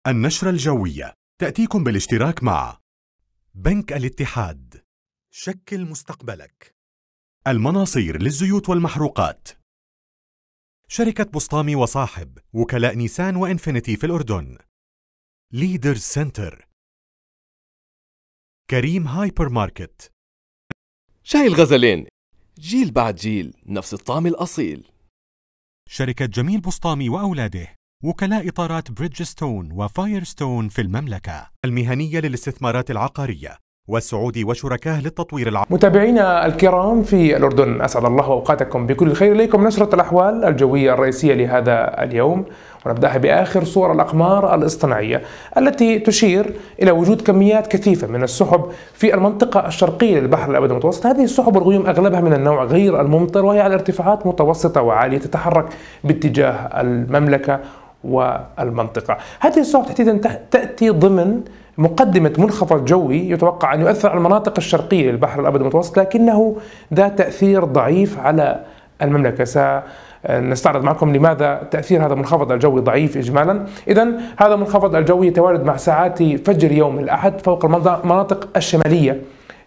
النشرة الجوية تأتيكم بالاشتراك مع بنك الاتحاد. شكل مستقبلك. المناصير للزيوت والمحروقات. شركة بسطامي وصاحب، وكلاء نيسان وإنفينيتي في الأردن. ليدرز سنتر. كريم هايبر ماركت. شاي الغزلين، جيل بعد جيل نفس الطعم الأصيل. شركة جميل بسطامي وأولاده، وكلاء إطارات بريدجستون وفايرستون في المملكة. المهنية للاستثمارات العقارية والسعودي وشركاه للتطوير العقاري. متابعينا الكرام في الأردن، أسعد الله أوقاتكم بكل خير. إليكم نشرة الأحوال الجوية الرئيسية لهذا اليوم، ونبدأها بآخر صور الأقمار الاصطناعية التي تشير إلى وجود كميات كثيفة من السحب في المنطقة الشرقية للبحر الأبيض المتوسط. هذه السحب والغيوم أغلبها من النوع غير الممطر، وهي على ارتفاعات متوسطة وعالية تتحرك باتجاه المملكة والمنطقة. هذه السحب تحديدا تأتي ضمن مقدمة منخفض جوي يتوقع أن يؤثر على المناطق الشرقية للبحر الأبيض المتوسط، لكنه ذات تأثير ضعيف على المملكة. سنستعرض معكم لماذا تأثير هذا المنخفض الجوي ضعيف إجمالا. إذن هذا المنخفض الجوي يتوالد مع ساعات فجر يوم الأحد فوق المناطق الشمالية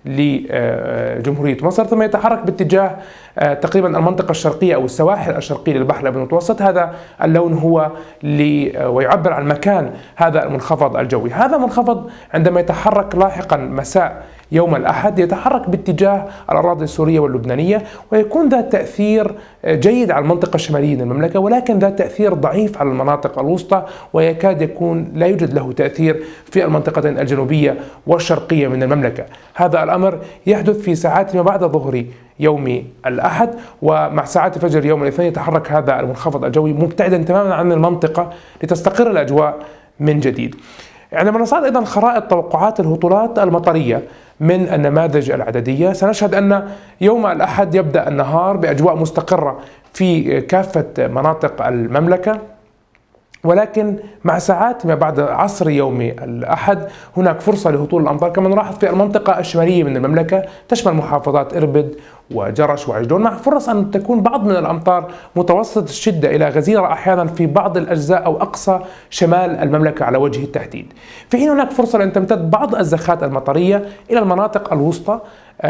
لجمهورية مصر، ثم يتحرك باتجاه تقريبا المنطقة الشرقية أو السواحل الشرقية للبحر الأبيض المتوسط. هذا اللون هو ويعبر عن مكان هذا المنخفض الجوي. هذا المنخفض عندما يتحرك لاحقا مساء يوم الأحد يتحرك باتجاه الأراضي السورية واللبنانية، ويكون ذات تأثير جيد على المنطقة الشمالية من المملكة، ولكن ذات تأثير ضعيف على المناطق الوسطى، ويكاد يكون لا يوجد له تأثير في المنطقتين الجنوبية والشرقية من المملكة. هذا الأمر يحدث في ساعات ما بعد ظهر يوم الأحد، ومع ساعات فجر يوم الاثنين يتحرك هذا المنخفض الجوي مبتعدا تماما عن المنطقة لتستقر الأجواء من جديد. عندما نصعد أيضا خرائط توقعات الهطولات المطرية من النماذج العددية، سنشهد أن يوم الأحد يبدأ النهار بأجواء مستقرة في كافة مناطق المملكة، ولكن مع ساعات ما بعد عصر يوم الأحد هناك فرصة لهطول الأمطار، كما نلاحظ في المنطقة الشمالية من المملكة تشمل محافظات إربد وجرش وعجلون، مع فرص أن تكون بعض من الأمطار متوسطة الشدة إلى غزيرة أحيانا في بعض الأجزاء أو أقصى شمال المملكة على وجه التحديد، في حين هناك فرصة لأن تمتد بعض الزخات المطرية إلى المناطق الوسطى،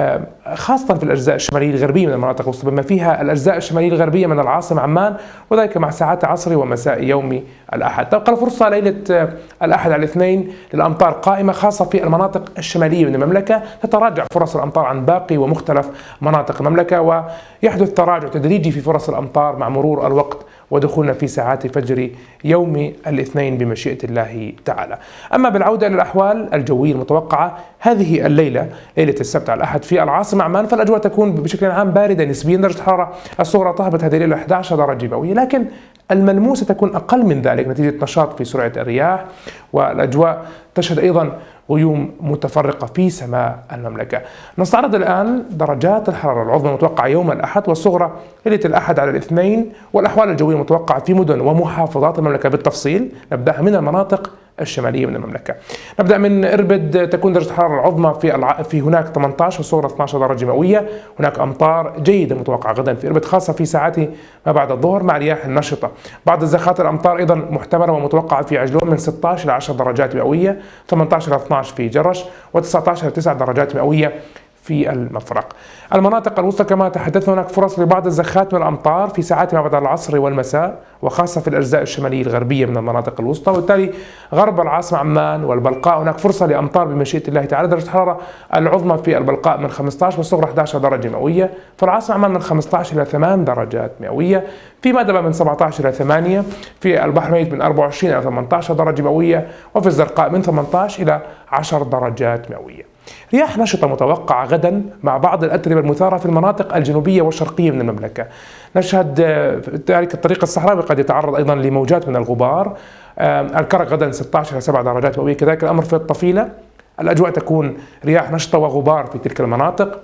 خاصة في الأجزاء الشمالية الغربية من المناطق الوسطى، بما فيها الأجزاء الشمالية الغربية من العاصمة عمان، وذلك مع ساعات عصر ومساء يوم الأحد. تبقى الفرصة ليلة الأحد على الاثنين للأمطار قائمة، خاصة في المناطق الشمالية من المملكة. تتراجع فرص الأمطار عن باقي ومختلف مناطق المملكة، ويحدث تراجع تدريجي في فرص الأمطار مع مرور الوقت ودخولنا في ساعات فجر يوم الاثنين بمشيئة الله تعالى. أما بالعودة إلى الأحوال الجوية المتوقعة هذه الليلة، ليلة السبت على الأحد في العاصمة عمان، فالأجواء تكون بشكل عام باردة نسبيا. درجة الحرارة الصغرى طهبت هذه الليلة 11 درجة مئوية، لكن الملموسة تكون أقل من ذلك نتيجة نشاط في سرعة الرياح، والأجواء تشهد أيضا غيوم متفرقة في سماء المملكة. نستعرض الآن درجات الحرارة العظمى المتوقعة يوم الأحد والصغرى ليلة الأحد على الاثنين، والأحوال الجوية المتوقعة في مدن ومحافظات المملكة بالتفصيل. نبدأها من المناطق الشمالية من المملكة. نبدأ من إربد، تكون درجة الحرارة العظمى في هناك 18 والصغرى 12 درجة مئوية. هناك أمطار جيدة متوقعة غدا في إربد، خاصة في ساعات ما بعد الظهر مع رياح نشطة. بعض الزخات الأمطار أيضا محتملة ومتوقعة في عجلون من 16 إلى 10 درجات مئوية، 18 إلى 12 في جرش، و19 إلى 9 درجات مئوية في المفرق. المناطق الوسطى كما تحدثنا هناك فرص لبعض الزخات من الأمطار في ساعات ما بعد العصر والمساء، وخاصة في الأجزاء الشمالية الغربية من المناطق الوسطى، وبالتالي غرب العاصمة عمان والبلقاء هناك فرصة لأمطار بمشيئة الله تعالى. درجة الحرارة العظمى في البلقاء من 15 والصغرى 11 درجة مئوية، في العاصمة عمان من 15 إلى 8 درجات مئوية، في مأدبة من 17 إلى 8، في البحر الميت من 24 إلى 18 درجة مئوية، وفي الزرقاء من 18 إلى 10 درجات مئوية. رياح نشطة متوقعة غدا مع بعض الأتربة المثارة في المناطق الجنوبية والشرقية من المملكة. نشهد ذلك الطريق الصحراوي قد يتعرض أيضا لموجات من الغبار. الكرك غدا 16 إلى 7 درجات مئوية، كذلك الأمر في الطفيلة. الأجواء تكون رياح نشطة وغبار في تلك المناطق.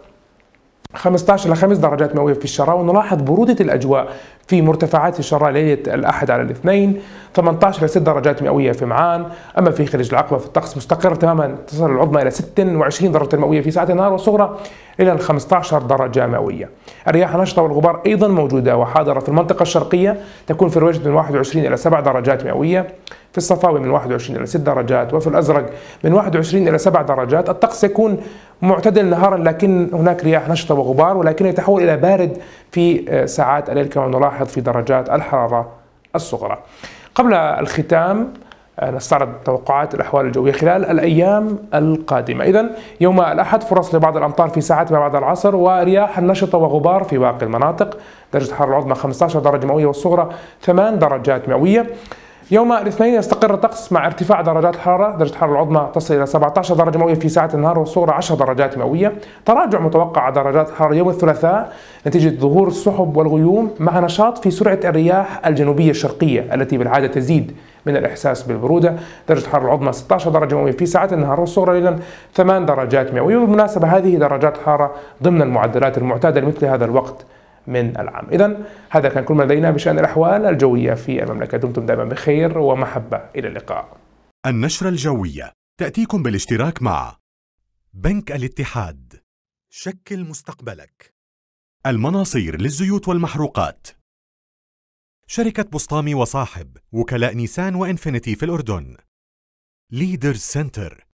15 إلى 5 درجات مئوية في الشراء، ونلاحظ برودة الأجواء في مرتفعات الشراء ليلة الأحد على الاثنين. 18 إلى 6 درجات مئوية في معان. أما في خليج العقبة في الطقس مستقر تماما، تصل العظمى إلى 26 درجة مئوية في ساعة النهار، والصغرى إلى 15 درجة مئوية. الرياح النشطة والغبار أيضا موجودة وحاضرة في المنطقة الشرقية، تكون في الوجه من 21 إلى 7 درجات مئوية. في الصفاوي من 21 إلى 6 درجات، وفي الأزرق من 21 إلى 7 درجات. الطقس يكون معتدل نهارا، لكن هناك رياح نشطة وغبار، ولكن يتحول إلى بارد في ساعات الليل كما نلاحظ في درجات الحرارة الصغرى. قبل الختام نستعرض توقعات الأحوال الجوية خلال الأيام القادمة. إذن يوم الأحد فرص لبعض الأمطار في ساعات ما بعد العصر، ورياح نشطة وغبار في باقي المناطق. درجة الحرارة العظمى 15 درجة مئوية والصغرى 8 درجات مئوية. يوم الاثنين يستقر الطقس مع ارتفاع درجات الحرارة، درجة الحرارة العظمى تصل إلى 17 درجة مئوية في ساعة النهار والصغرى 10 درجات مئوية. تراجع متوقع درجات الحرارة يوم الثلاثاء نتيجة ظهور السحب والغيوم مع نشاط في سرعة الرياح الجنوبية الشرقية التي بالعادة تزيد من الإحساس بالبرودة. درجة الحرارة العظمى 16 درجة مئوية في ساعة النهار والصغرى ليلا 8 درجات مئوية. وبالمناسبة هذه درجات الحرارة ضمن المعدلات المعتادة لمثل هذا الوقت من العام. إذن هذا كان كل ما لدينا بشأن الأحوال الجوية في المملكة. دمتم دائما بخير ومحبة. إلى اللقاء. النشرة الجوية تأتيكم بالاشتراك مع بنك الاتحاد، شكل مستقبلك، المناصير للزيوت والمحروقات، شركة بسطامي وصاحب، وكلاء نيسان وإنفينيتي في الأردن، ليدرز سنتر،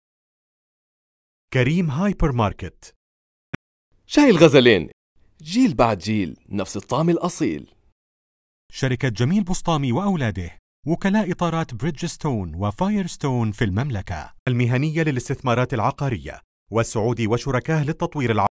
كريم هايبر ماركت. شاي الغزلين، جيل بعد جيل نفس الطعم الأصيل. شركة جميل بسطامي وأولاده، وكلاء إطارات بريدجستون وفايرستون في المملكة، المهنية للاستثمارات العقارية، والسعودي وشركاه للتطوير العقاري.